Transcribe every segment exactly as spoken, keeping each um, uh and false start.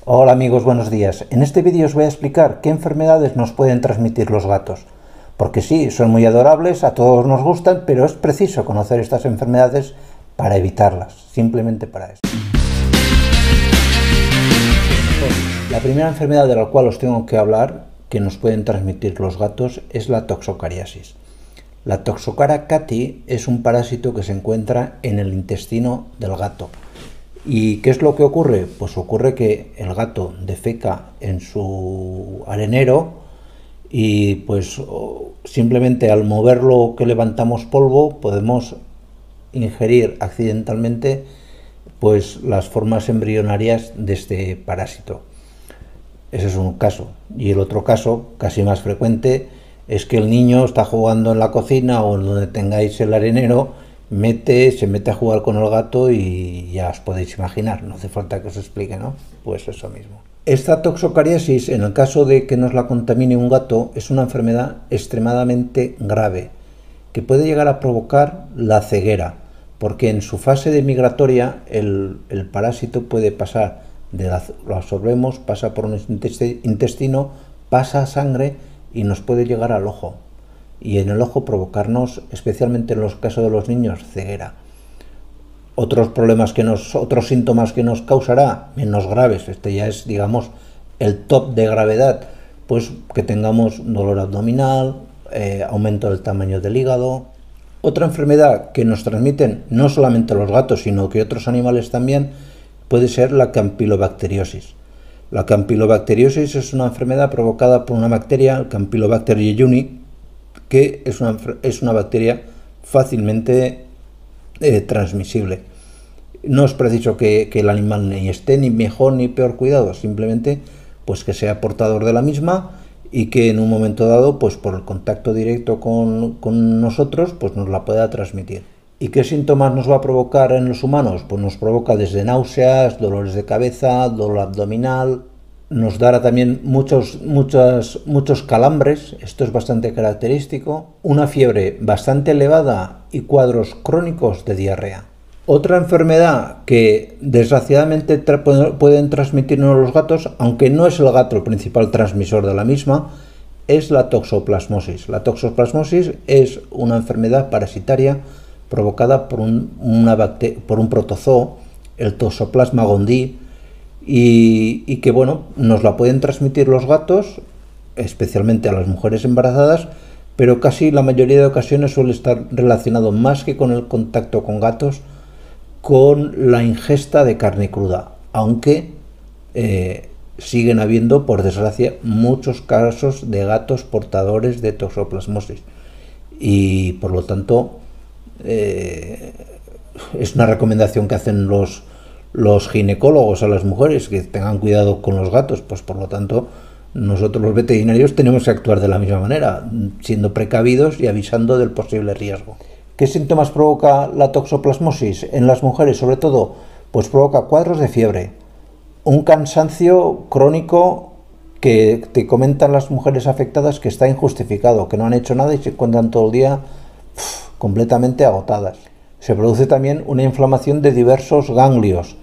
Hola amigos, buenos días. En este vídeo os voy a explicar qué enfermedades nos pueden transmitir los gatos. Porque sí, son muy adorables, a todos nos gustan, pero es preciso conocer estas enfermedades para evitarlas, simplemente para eso. La primera enfermedad de la cual os tengo que hablar, que nos pueden transmitir los gatos, es la toxocariasis. La Toxocara catyi es un parásito que se encuentra en el intestino del gato. ¿Y qué es lo que ocurre? Pues ocurre que el gato defeca en su arenero y pues simplemente al moverlo que levantamos polvo podemos ingerir accidentalmente pues las formas embrionarias de este parásito. Ese es un caso. Y el otro caso, casi más frecuente, es que el niño está jugando en la cocina o en donde tengáis el arenero, mete, se mete a jugar con el gato y ya os podéis imaginar, no hace falta que os explique, ¿no? Pues eso mismo. Esta toxocariasis, en el caso de que nos la contamine un gato, es una enfermedad extremadamente grave, que puede llegar a provocar la ceguera, porque en su fase de migratoria el, el parásito puede pasar, de la, lo absorbemos, pasa por nuestro intestino, pasa a sangre y nos puede llegar al ojo. Y en el ojo provocarnos, especialmente en los casos de los niños, ceguera. Otros problemas que nos, otros síntomas que nos causará, menos graves, este ya es, digamos, el top de gravedad, pues que tengamos dolor abdominal, eh, aumento del tamaño del hígado. Otra enfermedad que nos transmiten no solamente los gatos, sino que otros animales también, puede ser la campylobacteriosis. La campylobacteriosis es una enfermedad provocada por una bacteria, el Campylobacter jejuni, que es una, es una bacteria fácilmente eh, transmisible. No es preciso que, que el animal ni esté ni mejor ni peor cuidado, simplemente pues que sea portador de la misma y que en un momento dado, pues por el contacto directo con, con nosotros, pues nos la pueda transmitir. ¿Y qué síntomas nos va a provocar en los humanos? Pues nos provoca desde náuseas, dolores de cabeza, dolor abdominal. Nos dará también muchos, muchos, muchos calambres, esto es bastante característico, una fiebre bastante elevada y cuadros crónicos de diarrea. Otra enfermedad que desgraciadamente tra- pueden transmitirnos los gatos, aunque no es el gato el principal transmisor de la misma, es la toxoplasmosis. La toxoplasmosis es una enfermedad parasitaria provocada por un, una bacter- por un protozoo, el Toxoplasma gondii, Y, y que bueno, nos la pueden transmitir los gatos, especialmente a las mujeres embarazadas, pero casi la mayoría de ocasiones suele estar relacionado más que con el contacto con gatos, con la ingesta de carne cruda, aunque eh, siguen habiendo, por desgracia, muchos casos de gatos portadores de toxoplasmosis y por lo tanto eh, es una recomendación que hacen los los ginecólogos a las mujeres, que tengan cuidado con los gatos. Pues por lo tanto nosotros los veterinarios tenemos que actuar de la misma manera, siendo precavidos y avisando del posible riesgo. ¿Qué síntomas provoca la toxoplasmosis en las mujeres? Sobre todo, pues provoca cuadros de fiebre, un cansancio crónico que te comentan las mujeres afectadas que está injustificado, que no han hecho nada y se encuentran todo el día pff, completamente agotadas. Se produce también una inflamación de diversos ganglios,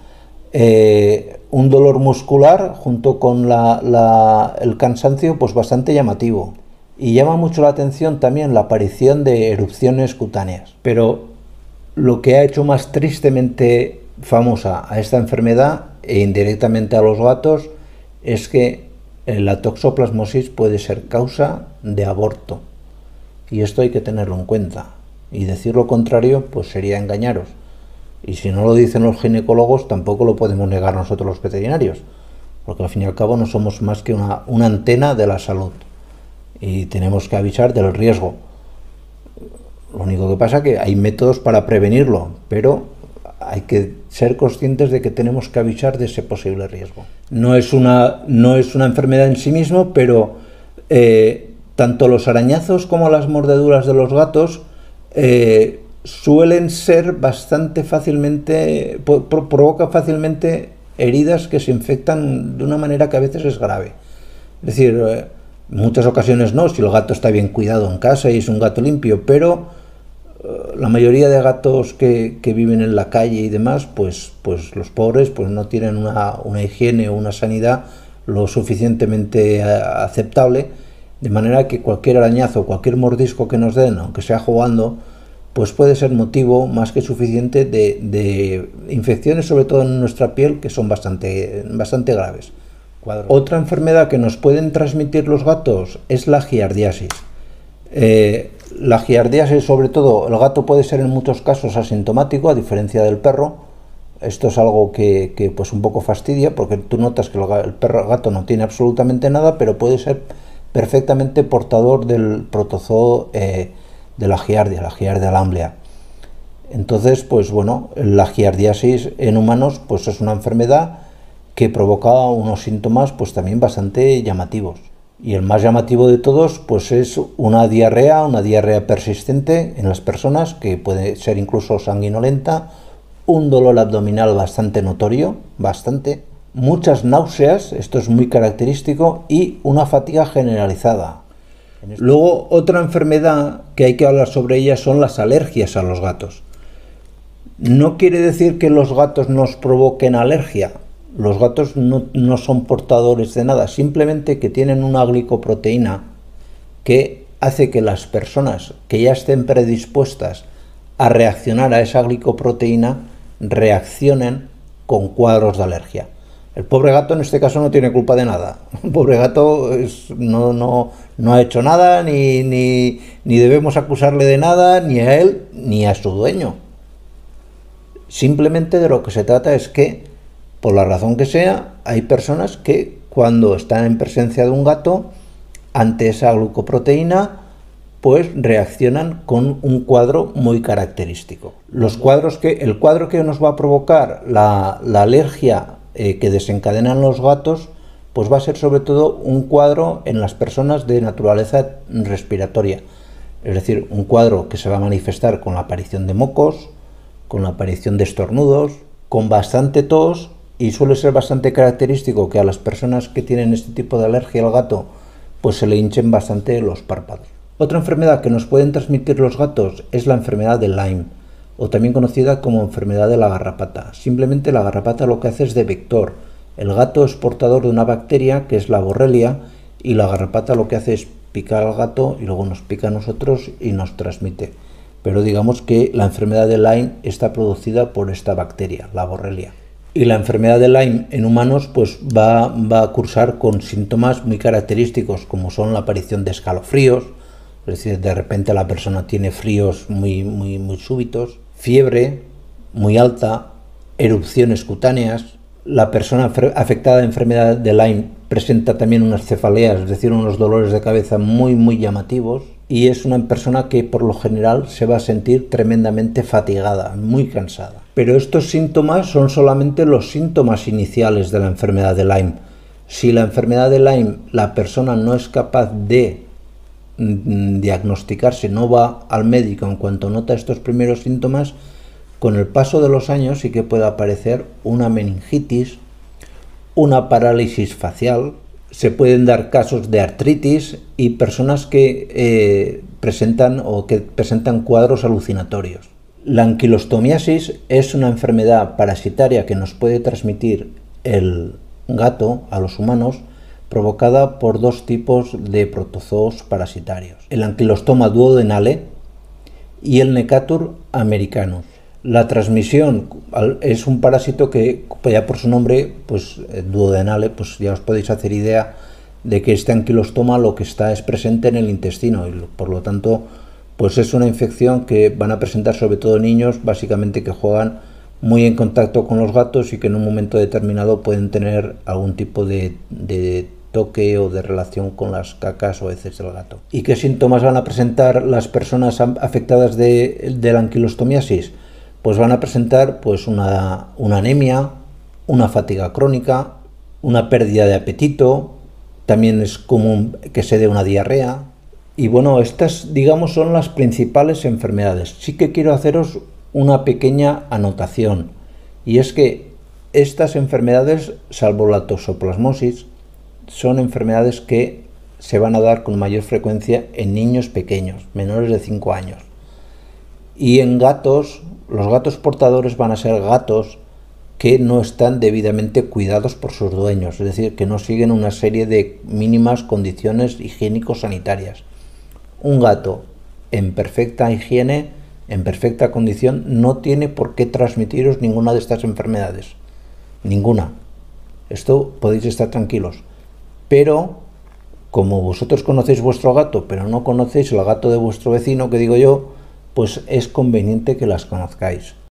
eh, un dolor muscular junto con la, la, el cansancio pues bastante llamativo. Y llama mucho la atención también la aparición de erupciones cutáneas. Pero lo que ha hecho más tristemente famosa a esta enfermedad e indirectamente a los gatos es que la toxoplasmosis puede ser causa de aborto. Y esto hay que tenerlo en cuenta. Y decir lo contrario pues sería engañaros. Y si no lo dicen los ginecólogos, tampoco lo podemos negar nosotros los veterinarios, porque al fin y al cabo no somos más que una, una antena de la salud y tenemos que avisar del riesgo. Lo único que pasa es que hay métodos para prevenirlo, pero hay que ser conscientes de que tenemos que avisar de ese posible riesgo. No es una, no es una enfermedad en sí mismo, pero eh, tanto los arañazos como las mordeduras de los gatos eh, suelen ser bastante fácilmente, pro, provoca fácilmente heridas que se infectan de una manera que a veces es grave. Es decir, en muchas ocasiones no, si el gato está bien cuidado en casa y es un gato limpio, pero la mayoría de gatos que, que viven en la calle y demás, pues, pues los pobres pues no tienen una, una higiene o una sanidad lo suficientemente aceptable, de manera que cualquier arañazo, cualquier mordisco que nos den, aunque sea jugando, pues puede ser motivo más que suficiente de, de infecciones, sobre todo en nuestra piel, que son bastante, bastante graves. Cuadro. Otra enfermedad que nos pueden transmitir los gatos es la giardiasis. Eh, la giardiasis, sobre todo, el gato puede ser en muchos casos asintomático, a diferencia del perro. Esto es algo que, que pues un poco fastidia, porque tú notas que el perro el gato no tiene absolutamente nada, pero puede ser perfectamente portador del protozoo eh, de la giardia, la giardia lamblia. Entonces, pues bueno, la giardiasis en humanos pues es una enfermedad que provoca unos síntomas pues también bastante llamativos. Y el más llamativo de todos pues es una diarrea, una diarrea persistente en las personas, que puede ser incluso sanguinolenta, un dolor abdominal bastante notorio, bastante, muchas náuseas, esto es muy característico, y una fatiga generalizada. Luego, otra enfermedad que hay que hablar sobre ella son las alergias a los gatos. No quiere decir que los gatos nos provoquen alergia. Los gatos no, no son portadores de nada, simplemente que tienen una glicoproteína que hace que las personas que ya estén predispuestas a reaccionar a esa glicoproteína reaccionen con cuadros de alergia. El pobre gato en este caso no tiene culpa de nada. El pobre gato es, no, no, no ha hecho nada, ni, ni, ni debemos acusarle de nada, ni a él, ni a su dueño. Simplemente de lo que se trata es que, por la razón que sea, hay personas que cuando están en presencia de un gato, ante esa glucoproteína, pues reaccionan con un cuadro muy característico. Los cuadros que, el cuadro que nos va a provocar la, la alergia eh, que desencadenan los gatos, pues va a ser sobre todo un cuadro en las personas de naturaleza respiratoria. Es decir, un cuadro que se va a manifestar con la aparición de mocos, con la aparición de estornudos, con bastante tos, y suele ser bastante característico que a las personas que tienen este tipo de alergia al gato, pues se le hinchen bastante los párpados. Otra enfermedad que nos pueden transmitir los gatos es la enfermedad de Lyme, o también conocida como enfermedad de la garrapata. Simplemente la garrapata lo que hace es de vector. El gato es portador de una bacteria que es la Borrelia, y la garrapata lo que hace es picar al gato y luego nos pica a nosotros y nos transmite. Pero digamos que la enfermedad de Lyme está producida por esta bacteria, la Borrelia. Y la enfermedad de Lyme en humanos pues va, va a cursar con síntomas muy característicos, como son la aparición de escalofríos, es decir, de repente la persona tiene fríos muy, muy, muy súbitos, fiebre muy alta, erupciones cutáneas. La persona afectada de enfermedad de Lyme presenta también unas cefaleas, es decir, unos dolores de cabeza muy, muy llamativos, y es una persona que por lo general se va a sentir tremendamente fatigada, muy cansada. Pero estos síntomas son solamente los síntomas iniciales de la enfermedad de Lyme. Si la enfermedad de Lyme la persona no es capaz de diagnosticarse, no va al médico en cuanto nota estos primeros síntomas, con el paso de los años sí que puede aparecer una meningitis, una parálisis facial, se pueden dar casos de artritis y personas que eh, presentan o que presentan cuadros alucinatorios. La anquilostomiasis es una enfermedad parasitaria que nos puede transmitir el gato a los humanos, provocada por dos tipos de protozoos parasitarios, el Ankylostoma duodenale y el Necatur americanus. La transmisión es un parásito que, ya por su nombre, pues duodenale, pues ya os podéis hacer idea de que este anquilostoma lo que está es presente en el intestino, y por lo tanto pues es una infección que van a presentar sobre todo niños, básicamente que juegan muy en contacto con los gatos y que en un momento determinado pueden tener algún tipo de, de toque o de relación con las cacas o heces del gato. ¿Y qué síntomas van a presentar las personas afectadas de, de la anquilostomiasis? Pues van a presentar pues una, una anemia, una fatiga crónica, una pérdida de apetito, también es común que se dé una diarrea. Y bueno, estas digamos son las principales enfermedades. Sí que quiero haceros una pequeña anotación, y es que estas enfermedades, salvo la toxoplasmosis, son enfermedades que se van a dar con mayor frecuencia en niños pequeños, menores de cinco años. Y en gatos, los gatos portadores van a ser gatos que no están debidamente cuidados por sus dueños, es decir, que no siguen una serie de mínimas condiciones higiénico-sanitarias. Un gato en perfecta higiene, en perfecta condición, no tiene por qué transmitiros ninguna de estas enfermedades. Ninguna. Esto podéis estar tranquilos. Pero, como vosotros conocéis vuestro gato, pero no conocéis el gato de vuestro vecino, que digo yo, pues es conveniente que las conozcáis.